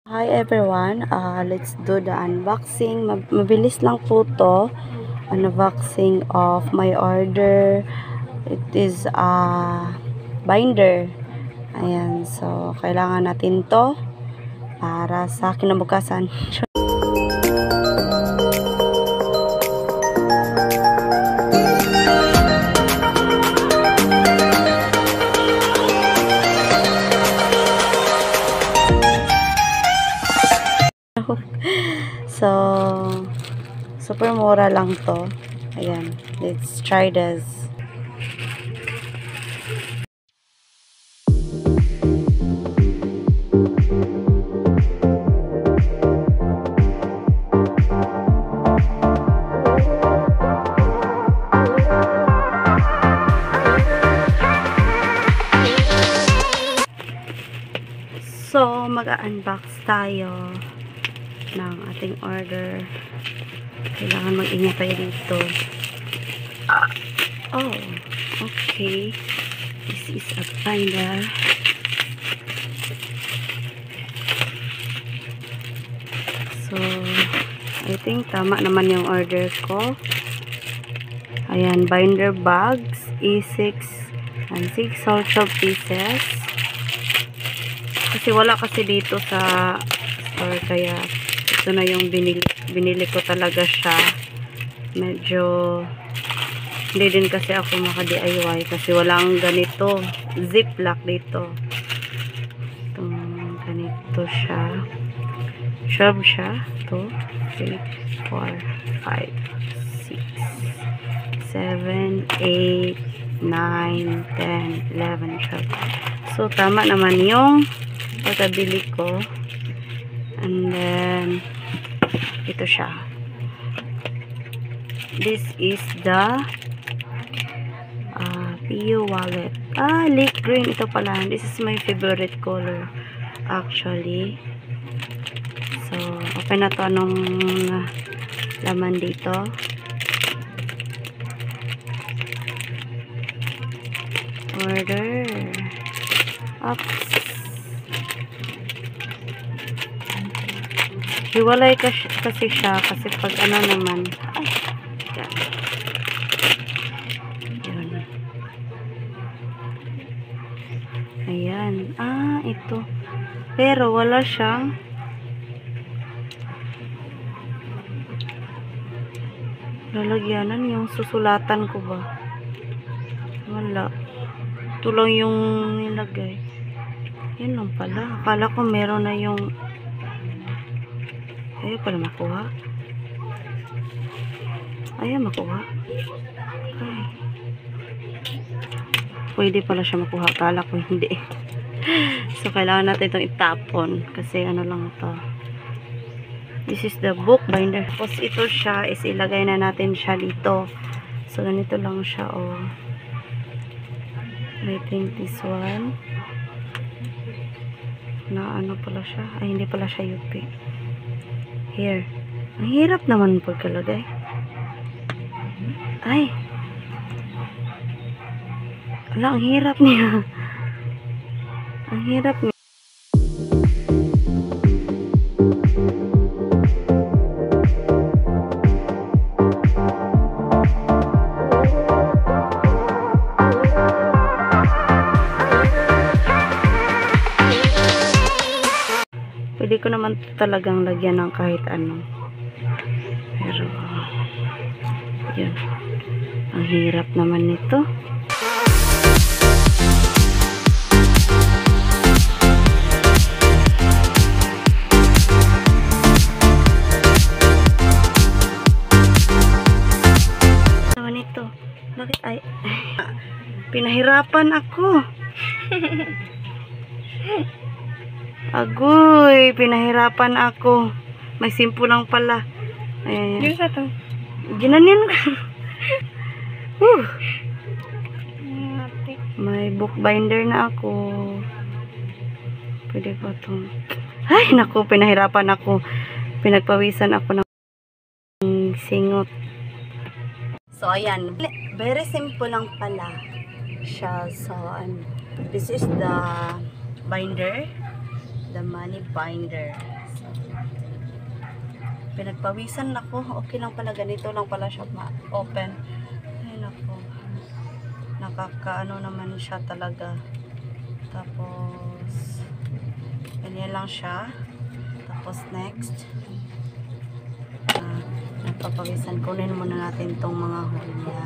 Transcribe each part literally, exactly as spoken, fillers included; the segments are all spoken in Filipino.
Hi everyone, uh, let's do the unboxing. Mabilis lang po to. Unboxing of my order. It is a binder. Ayan, so kailangan natin to para sa kinabukasan. So, super mura lang to. Ayan, let's try this. So, mag-unbox tayo ng ating order. Kailangan mag-ingat tayo dito. Oh, okay. This is a binder. So, I think tama naman yung order ko. Ayan, binder bags, A six and six social pieces. Kasi wala kasi dito sa store, kaya ito na yung binili, binili ko talaga siya. Medyo hindi din kasi ako maka-D I Y kasi walang ganito ziplock dito. Itong ganito siya. Shove siya. two, three, four, five, six, seven, eight, nine, ten, eleven, twelve. So, tama naman yung pagkabili ko. And then, ito siya. This is the uh, P U wallet. Ah, light green ito pala. This is my favorite color actually. So, open na to. Anong laman dito? Order. Oops. Hiwalay kasi, kasi siya kasi pag ano naman. Ay, yan. Yun. Ayan. Ah, ito. Pero wala siyang lalagyanan, yung susulatan ko ba? Wala. Ito lang yung nilagay. Yan lang pala. Akala ko meron na yung ayaw pala makuha. Ayaw makuha. Ay. Pwede pala siya makuha. Akala ko hindi. So, kailangan natin itong itapon. Kasi ano lang ito. This is the book binder. Tapos ito siya is ilagay na natin siya dito. So, ganito lang siya. Oh. I think this one. Na ano pala siya. Ay, hindi pala siya U P. Here. Ang hirap naman pagkalagay. Ay. Wala, ang hirap niya. Ang hirap niya. Pwede ko naman talagang lagyan ng kahit ano. Pero, yun. Ang hirap naman nito. Naman ito. Bakit ay... Pinahirapan ako. Agoy, pinahirapan ako. May simple lang pala. Ayan, Yung sa to. ginanin ko. uh. May book binder na ako. Pwede ko itong... Ay, naku, pinahirapan ako. Pinagpawisan ako ng singot. So, ayan. Very simple lang pala siya. So, um, this is the binder. The money binder. Pinagpawisan ako. Okay lang pala, ganito lang pala siya ma-open. Ay nako. Nakakaano naman siya talaga. Tapos ganyan lang siya. Tapos next, uh, nagpapawisan. Kunin muna natin tong mga hole niya.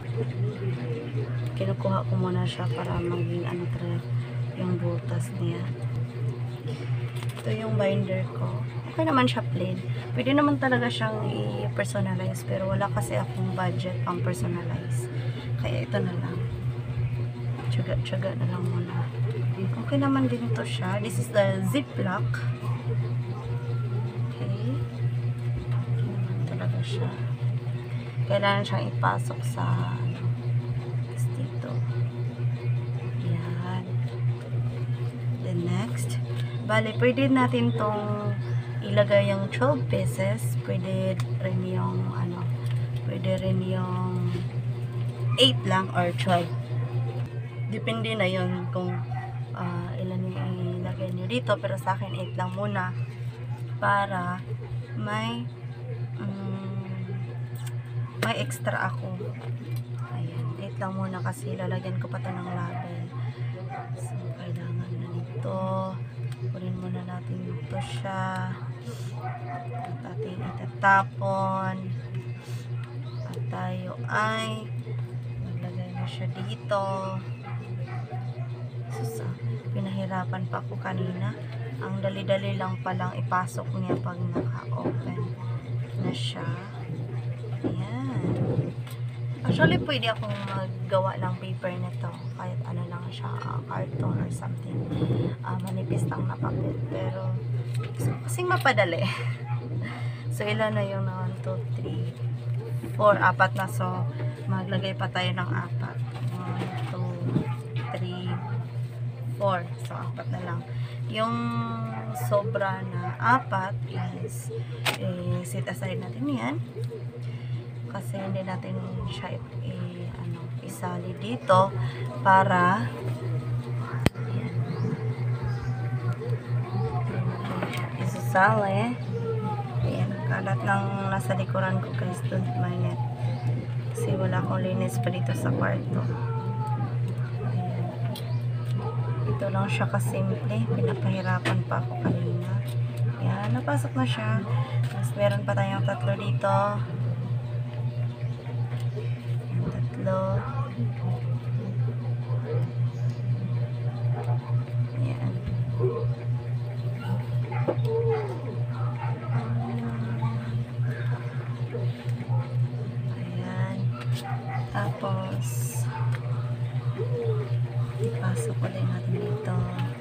Kinukuha ko muna siya para maging ano talaga yung butas niya. Ito yung binder ko. Okay naman siya plain. Pwede naman talaga siyang i-personalize, pero wala kasi akong budget pang personalize. Kaya ito na lang. Tsaga-tsaga na lang muna. Okay naman din ito siya. This is the ziplock. Okay. Okay naman talaga siya. Kailangan siyang ipasok sa ano, dito. Yan. Then next, bale, pwede natin tong ilagay yung twelve pieces. Pwede rin yung ano, pwede rin yung eight lang or twelve. Depende na yun kung uh, ilan yung ilagay nyo dito. Pero sa akin eight lang muna para may um, may extra ako. Ayan, eight lang muna kasi lalagyan ko pa ito ng label. So kailangan na nito. Kunin muna natin ito siya. At ating itatapon. At tayo ay maglagay na siya dito. So, pinahirapan pa ako kanina. Ang dali-dali lang palang ipasok niya pag naka-open na siya. Ayan. Actually, pwede akong maggawa ng paper nito. Kahit ano lang siya, uh, carton or something. Uh, manipis lang na papel. Pero, kasing mapadali. So, ilan na yung one, two, three, four, apat na. So, maglagay pa tayo ng apat. one, two, three, four. So, apat na lang. Yung sobra na apat is, eh, set aside natin yan. Kasi hindi natin siya i, ano, isali dito para ayan, isasali. Ayan, kalat ng nasa likuran ko guys, don't mind it. Kasi wala akong linis pa dito sa kwarto. Ayan. Ito lang siya kasimple. Pinapahirapan pa ako kanina. Ayan, napasok na siya. Tapos meron pa tayong tatlo dito. Tatlo. Ayan. Ayan. Tapos ipasok ulit natin dito.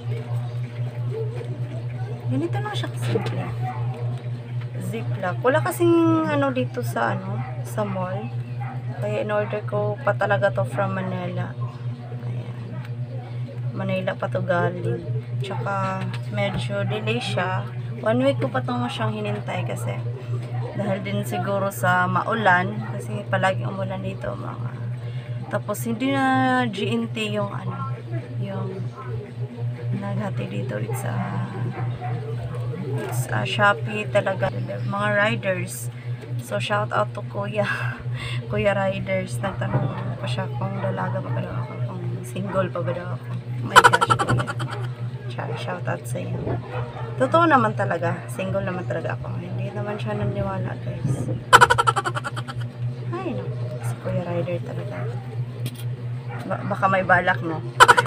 Ganito lang siya simple. Ziplock. Wala kasing ano dito sa ano, sa mall. Kaya in-order ko pa talaga to from Manila. Ayan. Manila pa to galing. Tsaka medyo delay siya. One week ko pa to siyang hinintay kasi dahil din siguro sa maulan. Kasi palaging umulan dito mga. Tapos hindi na G N T yung ano, yung naghati dito. It's a, it's a Shopee talaga. Mga riders. So, shout out to Kuya. Kuya Riders. Nagtanong pa siya kung dalaga pa ba daw ako. Kung single pa ba daw ako. Oh my gosh, Kuya. Shout out sa iyo. Totoo naman talaga. Single naman talaga ako. Hindi naman siya naniwala, guys. Ay, no. Si Kuya Rider talaga. Ba baka may balak, no?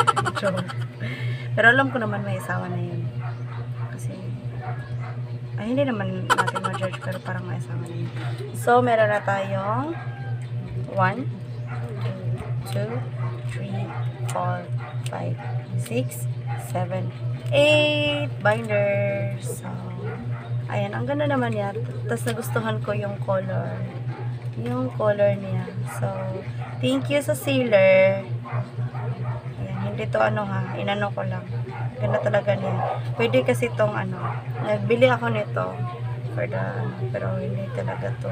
Pero alam ko naman may asawa na yun. Kasi ay, hindi naman natin ma-judge, pero parang may asawa na yun. So, meron na tayong one, two, three, four, five, six, seven, eight binders. So, ayan, ang ganda naman yan. Tapos nagustuhan ko yung color. Yung color niya. So, thank you sa sealer. Ayan, hindi to ano ha, inano ko lang. Ganda talaga niya. Pwede kasi itong ano, nagbili ako nito for the, pero hindi talaga to.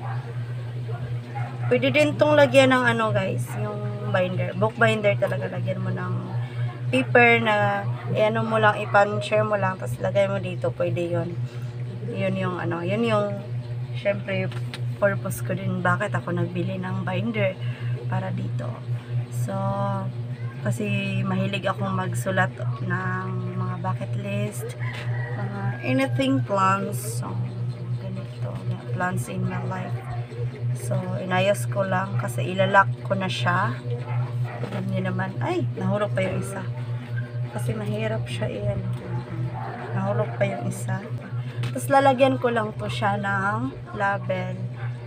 Pwede din itong lagyan ng ano guys, yung binder, book binder talaga. Lagyan mo ng paper na, i-ano mo lang, i-pan share mo lang, tapos lagay mo dito, pwede yun. Yun yung ano, yun yung syempre, purpose ko din bakit ako nagbili ng binder para dito. So, kasi mahilig akong magsulat ng mga bucket list, mga anything plans, so, ganito, plans in my life. So, inayos ko lang kasi ilalak ko na siya. Alam niyo naman, ay, nahulog pa yung isa. Kasi mahirap siya yan. Nahulog pa yung isa. Tapos lalagyan ko lang to siya ng label.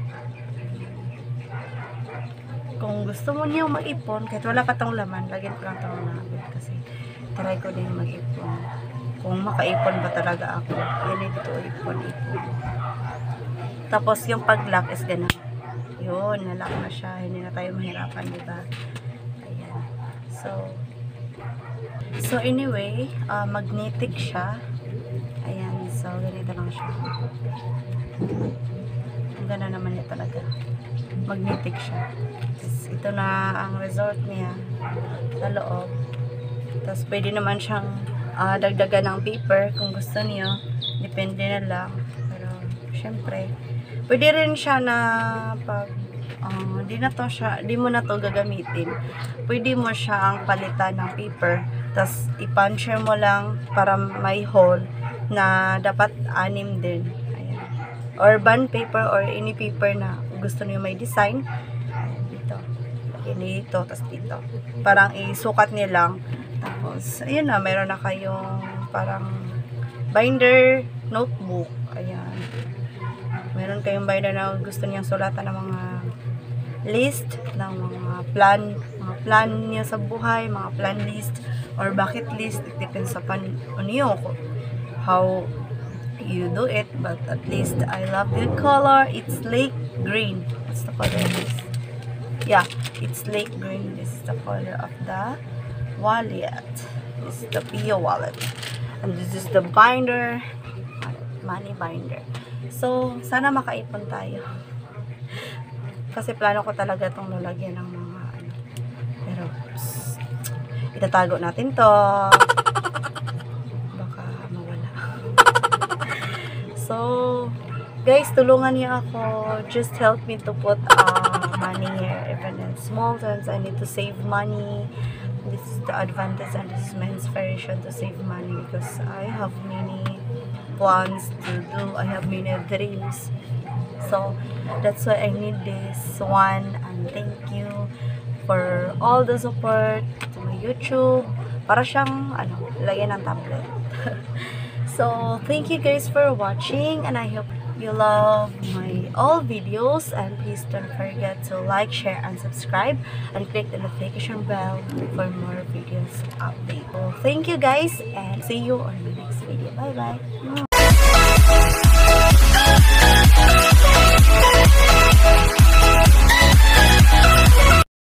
Kung gusto mo niyo mag-ipon, kahit wala pa tong laman, lagyan ko lang tong label. Kasi try ko din mag-ipon. Kung makaipon ba talaga ako, yan ito, ipon-ipon. Tapos yung pag-lock is ganun. Yun, nalock na siya. Hindi na tayo mahirapan, diba? Ayan. So, so anyway, uh, magnetic siya. Ayan, so ganito lang siya. Ang ganda naman niya talaga. Magnetic siya. Tapos, ito na ang resort niya sa loob. Tapos pwede naman siyang uh, dagdagan ng paper kung gusto niyo. Depende na lang. Pero, syempre, pwede rin siya na pag uh, di na to siya, di mo na to gagamitin. Pwede mo siyang palitan ng paper. Tapos i-puncture mo lang para may hole na dapat anim din. Ayan. Or bond paper or any paper na gusto niyo may design. Ayan, dito. Lagyan dito, tapos dito. Parang isukat niyo lang. Tapos, ayun na, meron na kayong parang binder, notebook. Ayan. Meron kayong binder na gusto niyang sulatan ng mga list, ng mga plan, mga plan niya sa buhay, mga plan list, or bucket list. It depends sa pan, ano yun, how you do it. But at least, I love the color. It's lake green. What's the color of this? Yeah, it's lake green. This is the color of the wallet. This is the Pia wallet. And this is the binder, money binder. So, sana makaipon tayo. Kasi plano ko talaga itong lalagyan ng mga ano. Pero, psst, itatago natin to. Baka mawala. So, guys, tulungan niyo ako. Just help me to put uh, money here. Even in small terms, I need to save money. This is the advantage and this is my inspiration to save money because I have many plans to do. I have many dreams. So, that's why I need this one. And thank you for all the support to my YouTube. Para siyang, ano, lagyan ng tablet. So, thank you guys for watching. And I hope you love my all videos. And please don't forget to like, share, and subscribe. And click the notification bell for more videos update. So, thank you guys. And see you on the next video. Bye-bye.